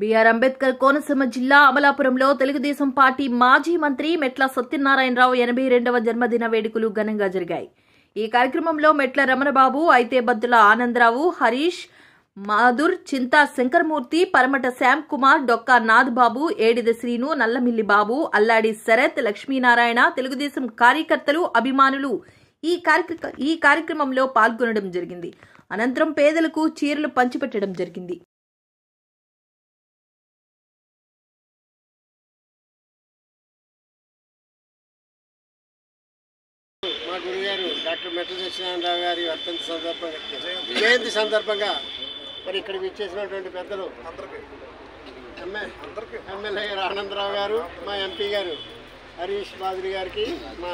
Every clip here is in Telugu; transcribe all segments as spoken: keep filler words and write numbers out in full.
బిఆర్ అంబేద్కర్ కోనసీమ జిల్లా అమలాపురంలో తెలుగుదేశం పార్టీ మాజీ మంత్రి మెట్ల సత్యనారాయణరావు ఎనభై రెండవ జన్మదిన వేడుకలు ఘనంగా జరిగాయి. ఈ కార్యక్రమంలో మెట్ల రమణబాబు, అయితే బద్దుల ఆనందరావు, హరీష్, మాధుర్, చింతా శంకరమూర్తి, పరమట శ్యామ్ కుమార్, డొక్కా నాథ్ బాబు, ఏడిద శ్రీను, నల్లమిల్లి బాబు, అల్లాడి శరత్, లక్ష్మీనారాయణ, తెలుగుదేశం కార్యకర్తలు, అభిమానులు ఈ ఈ కార్యక్రమంలో పాల్గొనడం జరిగింది. అనంతరం పేదలకు చీరలు పంచిపెట్టడం జరిగింది. మా గురుగారు డాక్టర్ మెట్ల సత్యనారాయణరావు గారి వర్ధంతి సందర్భంగా జయంతి సందర్భంగా మరి ఇక్కడికి ఇచ్చేసినటువంటి పెద్దలు ఎమ్మెల్యే గారు ఆనందరావు గారు, మా ఎంపీ గారు హరీష్ మాధురి గారికి, మా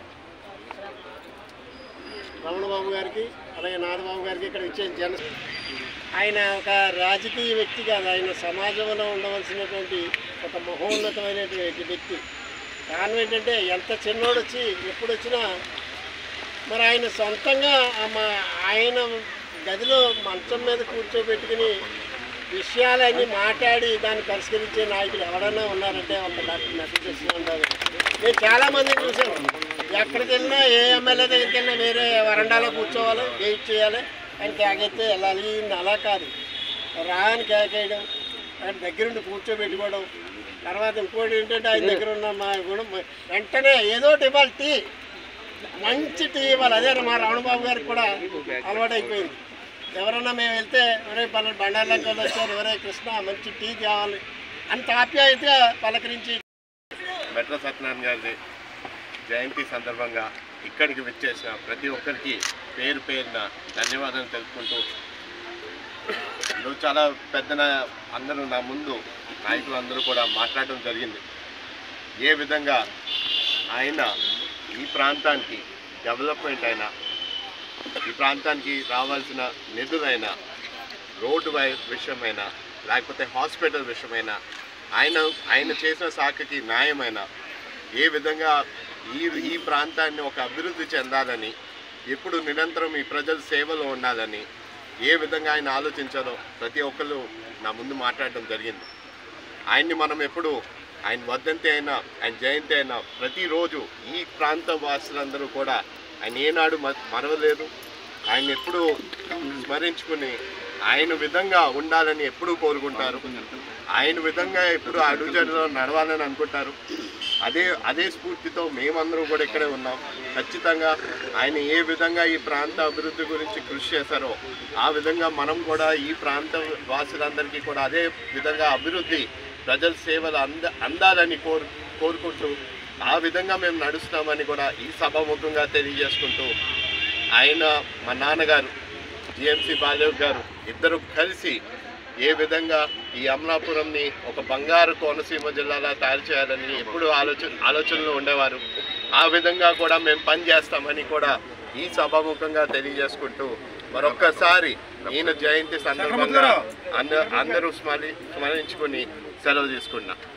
రమణబాబు గారికి, అలాగే నాథబాబు గారికి ఇక్కడ ఇచ్చే జన ఆయన ఒక రాజకీయ వ్యక్తి కాదు, ఆయన సమాజంలో ఉండవలసినటువంటి ఒక మహోన్నతమైనటువంటి వ్యక్తి. కారణం ఏంటంటే ఎంత చిన్నోడు వచ్చి ఎప్పుడు వచ్చినా మరి ఆయన సొంతంగా మా ఆయన గదిలో మంచం మీద కూర్చోబెట్టుకుని విషయాలన్నీ మాట్లాడి దాన్ని పరిష్కరించే నాయకులు ఎవరైనా ఉన్నారంటే ఒక డాక్టర్ మెట్ల సత్యనారాయణరావు గారు. నేను చాలామందిని చూశాను, ఎక్కడికి వెళ్ళినా ఏ ఎమ్మెల్యే దగ్గరికి వెళ్ళినా వేరే వరండాలో కూర్చోవాలి, వెయిట్ చేయాలి, ఆయన కేకైతే వెళ్ళాలి. అలా కాదు, రాని కేకేయడం, ఆయన దగ్గరుండి కూర్చోబెట్టుకోవడం. తర్వాత ఇంకోటి ఏంటంటే ఆయన దగ్గర ఉన్న మా గుణం వెంటనే ఏదో ఇవ్వాలి, టీ మంచి టీ ఇవ్వాలి. అదే మా రావణబాబు గారికి కూడా అలవాటు అయిపోయింది. ఎవరన్నా మేము వెళ్తే ఎవరే పలు బండార్లకి వాళ్ళు వచ్చారు, ఎవరే కృష్ణ మంచి టీ తేవాలి అంత ఆప్యాయతగా పలకరించి. మెట్ల సత్యనారాయణ గారి జయంతి సందర్భంగా ఇక్కడికి విచ్చేసిన ప్రతి ఒక్కరికి పేరు పేరున ధన్యవాదాలు తెలుపుకుంటూ, నువ్వు చాలా పెద్ద అందరూ నా ముందు నాయకులు అందరూ కూడా మాట్లాడడం జరిగింది. ఏ విధంగా ఆయన ఈ ప్రాంతానికి డెవలప్మెంట్ అయినా, ఈ ప్రాంతానికి రావాల్సిన నిధులైనా, రోడ్డు విషయమైనా, లేకపోతే హాస్పిటల్ విషయమైనా, ఆయన ఆయన చేసిన శాఖకి న్యాయమైనా, ఏ విధంగా ఈ ఈ ప్రాంతాన్ని ఒక అభివృద్ధి చెందాలని, ఎప్పుడు నిరంతరం ఈ ప్రజల సేవలో ఉండాలని ఏ విధంగా ఆయన ఆలోచించారో ప్రతి ఒక్కరు నా ముందు మాట్లాడడం జరిగింది. ఆయన్ని మనం ఎప్పుడు ఆయన వర్ధంతి అయినా, ఆయన జయంతి అయినా ప్రతిరోజు ఈ ప్రాంత వాసులందరూ కూడా ఆయన ఏనాడు మరవలేదు. ఆయన ఎప్పుడూ స్మరించుకుని ఆయన విధంగా ఉండాలని ఎప్పుడూ కోరుకుంటారు. ఆయన విధంగా ఎప్పుడు అడుగుజాడలో నడవాలని అనుకుంటారు. అదే అదే స్ఫూర్తితో మేమందరం కూడా ఇక్కడే ఉన్నాం. ఖచ్చితంగా ఆయన ఏ విధంగా ఈ ప్రాంత అభివృద్ధి గురించి కృషి చేశారో ఆ విధంగా మనం కూడా ఈ ప్రాంత వాసులందరికీ కూడా అదే విధంగా అభివృద్ధి, ప్రజల సేవలు అంద అందాలని కోరు కోరుకుంటూ ఆ విధంగా మేము నడుస్తామని కూడా ఈ సభాముఖంగా తెలియజేసుకుంటూ, ఆయన మా నాన్నగారు జిఎంసి బాలయ్య గారు ఇద్దరు కలిసి ఏ విధంగా ఈ అమలాపురంని ఒక బంగారు కోనసీమ జిల్లాలా తయారు చేయాలని ఎప్పుడు ఆలోచన ఆలోచనలో ఉండేవారు. ఆ విధంగా కూడా మేము పనిచేస్తామని కూడా ఈ సభాముఖంగా తెలియజేసుకుంటూ మరొక్కసారి ఈయన జయంతి సందర్భంగా అంద అందరూ స్మరి స్మరించుకుని సెలవు తీసుకున్నాం.